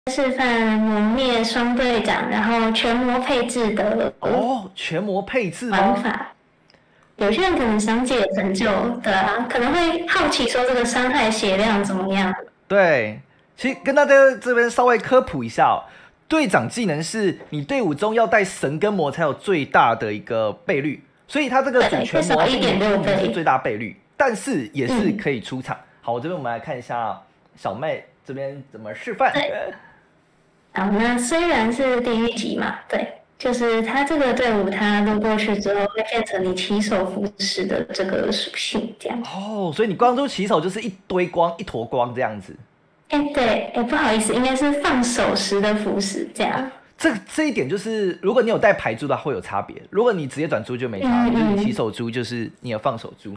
示范磨灭双队长，然后全模配置的全模配置吗？ 玩法。有些人可能想解成就，对啊，可能会好奇说这个伤害血量怎么样。 对，其实跟大家这边稍微科普一下哦，队长技能是你队伍中要带神跟魔才有最大的一个倍率，所以它这个主全魔 1.6倍是最大倍率，但是也是可以出场。好，这边我们来看一下小妹这边怎么示范。 好，那虽然是地狱级嘛，对，就是他这个队伍，他撸过去之后会变成你起手符石的这个属性，这样。 所以你光出起手就是一堆光，一坨光这样子。 对，不好意思，应该是放手时的符石这样。 这一点就是，如果你有带牌珠的话会有差别，如果你直接转珠就没差，就是你起手珠就是你的放手珠。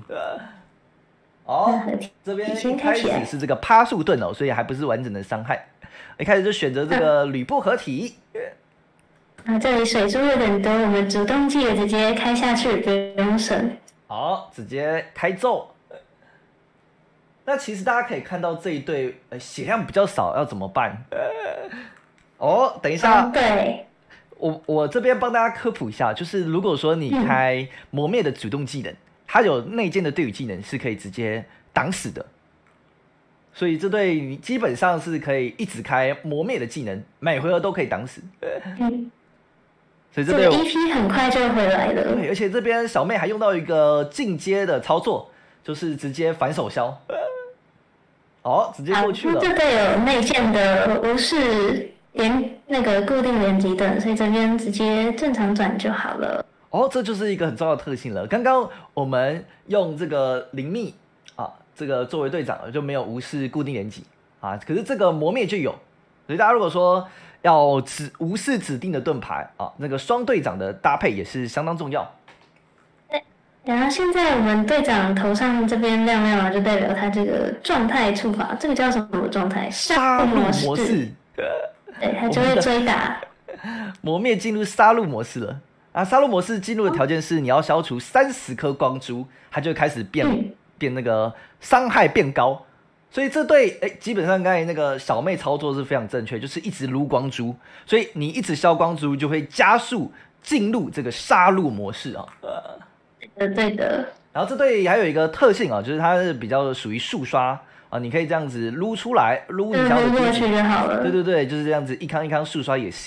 这边一开始是这个趴树盾所以还不是完整的伤害。一开始就选择这个吕布合体。 这里水珠有点多，我们主动技的直接开下去，不用省。 好，直接开咒。那其实大家可以看到这一队血量比较少，要怎么办？等一下， 对， 我这边帮大家科普一下，就是如果说你开磨灭的主动技能，它有内建的队伍技能是可以直接挡死的。所以这对你基本上是可以一直开磨灭的技能，每回合都可以挡死。所以这对 EP 很快就回来了。 对，而且这边小妹还用到一个进阶的操作，就是直接反手削。直接过去了。 这队有内建的无视那个固定连击盾，所以这边直接正常转就好了。 这就是一个很重要的特性了。刚刚我们用这个灵秘这个作为队长就没有无视固定连击可是这个磨灭就有，所以大家如果说要无视指定的盾牌那个双队长的搭配也是相当重要。 然后现在我们队长头上这边亮亮就代表他这个状态触发，这个叫什么状态？ 杀戮模式。 对，他就会追打。 磨灭进入杀戮模式了杀戮模式进入的条件是你要消除30颗光珠，它就会开始变那个伤害变高。所以这对基本上刚才那个小妹操作是非常正确，就是一直撸光珠，所以你一直消光珠就会加速进入这个杀戮模式对的。 然后这对还有一个特性就是它是比较属于速刷你可以这样子撸出来，撸你想要的过去就好了。 对，就是这样子一康一康速刷也行。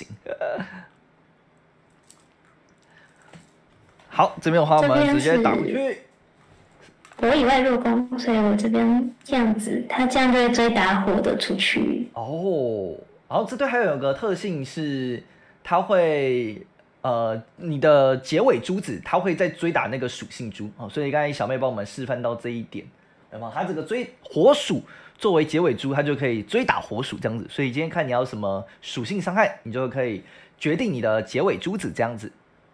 好，这边的话我们直接打过去。 火以外入攻，所以我这边这样子，他这样就会追打火的出去。 然后这对还有一个特性是，它会你的结尾珠子，它会在追打那个属性珠所以刚才小妹帮我们示范到这一点，它这个追火属作为结尾珠，它就可以追打火属这样子。所以今天看你要什么属性伤害，你就可以决定你的结尾珠子这样子。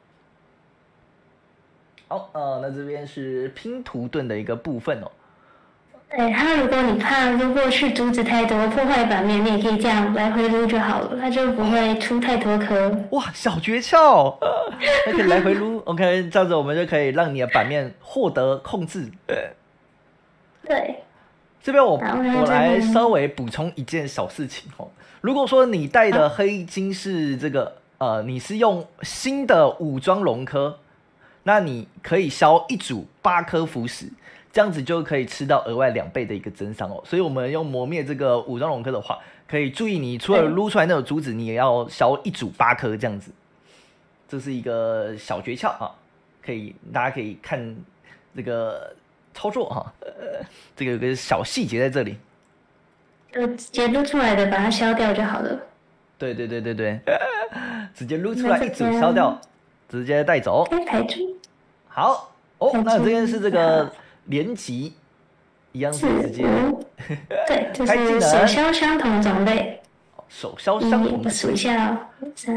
好，那这边是拼图盾的一个部分对，它如果你怕撸过去珠子太多破坏版面，你也可以这样来回撸就好了，它就不会出太多颗。 哇，小诀窍，那可以来回撸。OK， 这样子我们就可以让你的版面获得控制。 对， 这边我来稍微补充一件小事情如果说你带的黑金是这个你是用新的武装龙科，那你可以消一组8颗符石，这样子就可以吃到额外2倍的一个增伤所以我们用磨灭这个武装龙科的话，可以注意你除了撸出来那种珠子，你也要消一组8颗这样子。这是一个小诀窍大家可以看这个操作这个有个小细节在这里。 就直接撸出来的把它消掉就好了。 对，直接撸出来一组消掉，直接带走。 排除。 好那这边是这个连击，一样是直接对，就是手消相同种类。 手消相同。 我数一下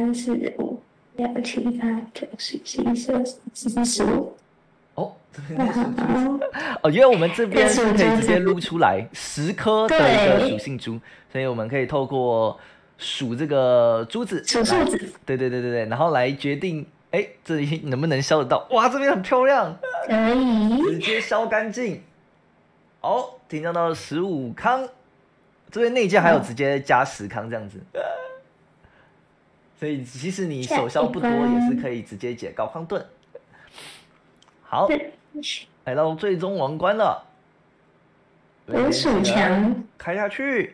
3、4、5、6、7、8、9、10、11、12、13、15。 这边因为我们这边是可以直接撸出来10颗的一个属性珠，所以我们可以透过数这个珠子， 数数子， 对，然后来决定这里能不能消得到。哇，这边很漂亮， 可以直接消干净。提升到15康。 这边内建还有直接加10康这样子，所以即使你手消不多，也是可以直接解高康盾。好，来到最终王关了， 有鼠强， 开下去，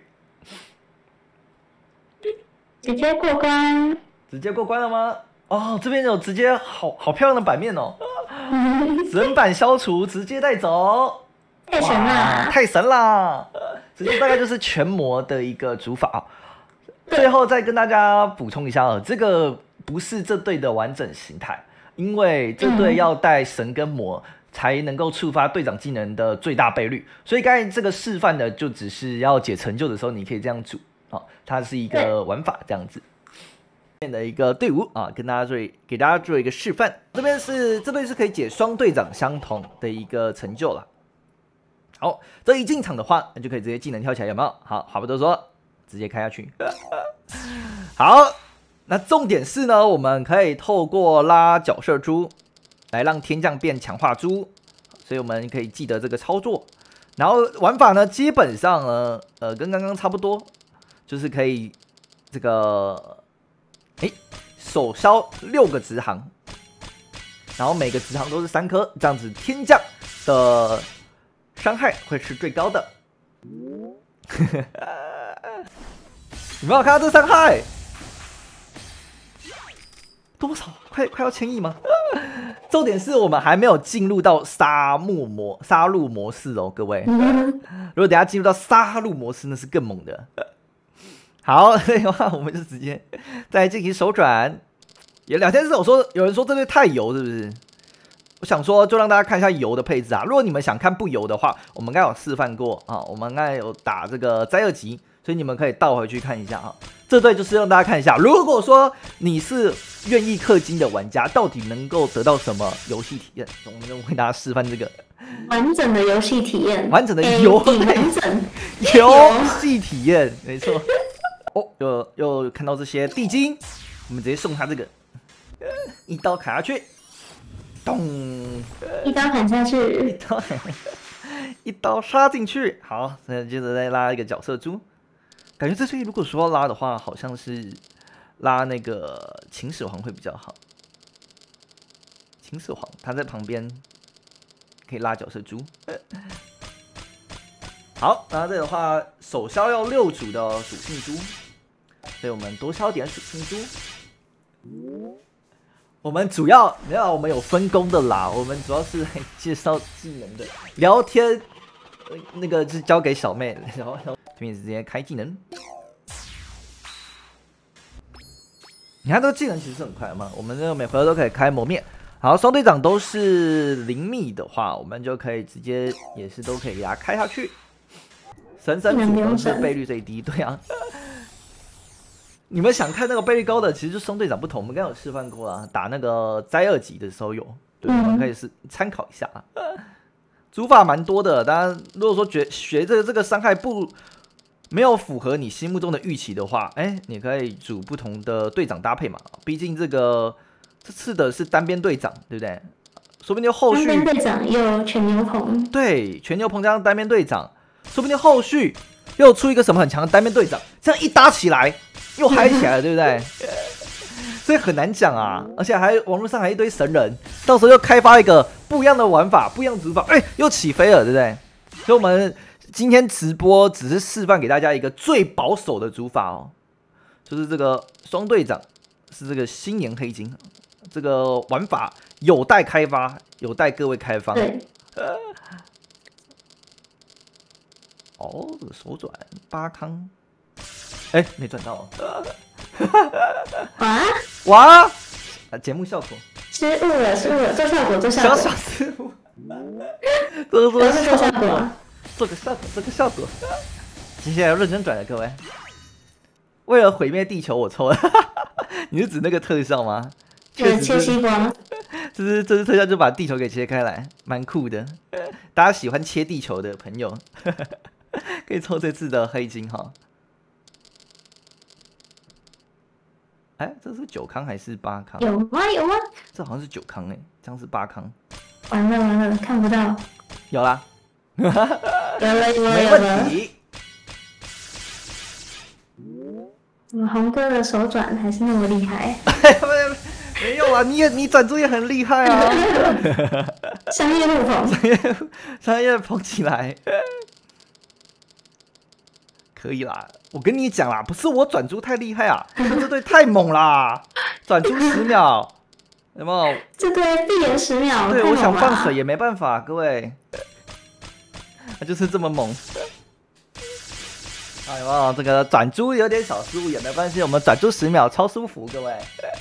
直接过关。 直接过关了吗？哦，这边有直接好漂亮的版面哦，整版消除，直接带走， 太神啦！ 太神啦！直接大概就是全魔的一个主法。最后再跟大家补充一下哦，这个不是这队的完整形态，因为这队要带神跟魔才能够触发队长技能的最大倍率，所以刚才这个示范的就只是要解成就的时候你可以这样组啊，它是一个玩法这样子。的一个队伍啊，给大家做一个示范。这队是可以解双队长相同的一个成就了。好，这一进场的话，那就可以直接技能跳起来，有没有？好，话不多说，直接开下去。好，那重点是呢，我们可以透过拉角色珠来让天降变强化珠，所以我们可以记得这个操作。然后玩法呢，基本上呢，跟刚刚差不多，就是可以这个。手消6个直航，然后每个直航都是3颗，这样子天降的伤害会是最高的。有没有看到这伤害？多少？快要1000亿吗？重点是我们还没有进入到杀戮模式哦，各位。如果等一下进入到杀戮模式，那是更猛的。好，所以的话，我们就直接再进行手转。有2件事，有人说这队太油，是不是？我想说，就让大家看一下油的配置啊。如果你们想看不油的话，我们刚才有示范过啊，我们刚才有打这个灾2级，所以你们可以倒回去看一下啊。这队就是让大家看一下，如果说你是愿意氪金的玩家，到底能够得到什么游戏体验？我们就为大家示范这个完整的游戏体验， 完整的游戏体验，没错。哦，又看到这些地精，我们直接送他这个，一刀砍下去，咚， 一刀砍下去， 一刀杀进去。好，那接着再拉一个角色珠，感觉这队如果说要拉的话，好像是拉那个秦始皇会比较好。秦始皇他在旁边可以拉角色珠。好，那这的话，手消要6组的属性珠，所以我们多消点属性珠。我们主要没有，我们有分工的啦。我们主要是来介绍技能的，聊天那个是交给小妹，然后这边直接开技能。你看这个技能其实很快嘛，我们这个每回合都可以开磨灭。好，双队长都是灵密的话，我们就可以直接也是都可以给它开下去。神组合是倍率最低，对啊。你们想看那个倍率高的，其实就双队长不同。我们刚刚有示范过啦，打那个灾2级的时候有，对，你们可以是参考一下啊。组法蛮多的，当然如果说学这个伤害没有符合你心目中的预期的话，你可以组不同的队长搭配嘛。毕竟这次的是单边队长，对不对？说不定后续单边队长又全牛棚， 对，全牛棚加上单边队长，说不定后续又出一个什么很强的单边队长，这样一搭起来又嗨起来了，对不对？所以很难讲啊，而且网络上还一堆神人，到时候又开发一个不一样的玩法、不一样的组法，又起飞了，对不对？所以我们今天直播只是示范给大家一个最保守的组法哦，就是这个双队长是这个新年黑金，这个玩法有待开发，有待各位开发。 对。 哦，这个手转8康，没转到。哇！节目效果失误了，做效果， 小失误，做效果，做个效果。接下来要认真转了，各位。为了毁灭地球，我抽了。你是指那个特效吗？ 对，切西瓜。 这支特效就把地球给切开来，蛮酷的。大家喜欢切地球的朋友，可以抽这次的黑金哈。这是9康还是8康？ 有吗？ 这好像是9康这样是8康。 完了，看不到。 有啦， 有了， 没问题。 红哥的手转还是那么厉害。 没有啊，你转珠也很厉害啊。 商业路捧， 商业捧起来，可以啦。我跟你讲啦，不是我转珠太厉害啊，是这队太猛啦，转珠10秒，有没有？ 这队闭眼10秒， 对，我想放水也没办法，各位，他就是这么猛。哎呦，这个转珠有点小失误也没关系，我们转珠10秒超舒服，各位。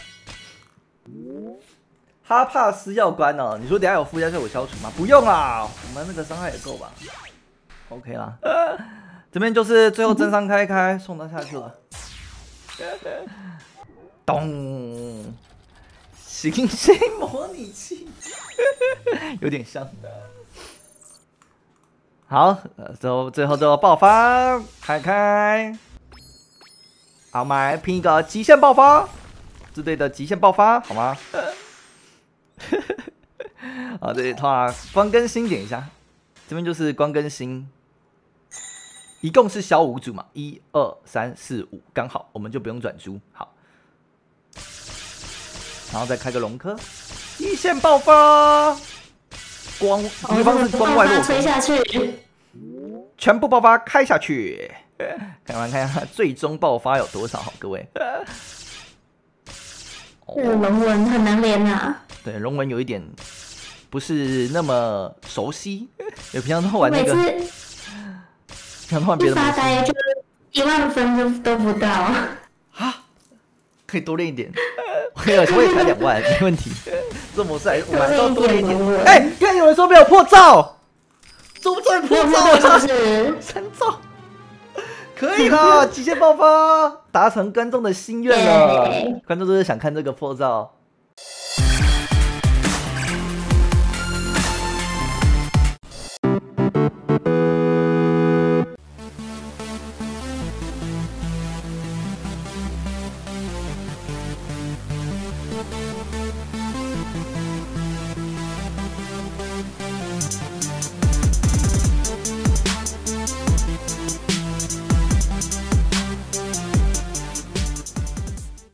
哈帕斯要关哦，你说等下有附加效果消除吗？不用啦，我们那个伤害也够吧 ？OK 啦，这边就是最后真伤开送他下去了。咚，行星模拟器，有点像。好，最后爆发，开，好，我们来拼一个极限爆发，这队的极限爆发，好吗？好，这里的话光更新点一下，这边就是光更新，一共是小5组嘛，1、2、3、4、5，刚好，我们就不用转珠，好，然后再开个龙科，极限爆发。光，敌方是光外落， 吹下去， 全部爆发开下去，看一下最终爆发有多少，好各位。 这个龙纹很难连啊。对， 龙纹有一点不是那么熟悉，有平常都玩那个，平常都玩别的。发呆就1万分都不到啊，可以多练一点。我也才2万，没问题。这模式我们还是要多练一点。哎，看有人说没有破罩，怎么这破罩？ 是 3兆，可以啦！极限爆发达成观众的心愿了，观众就是想看这个破罩。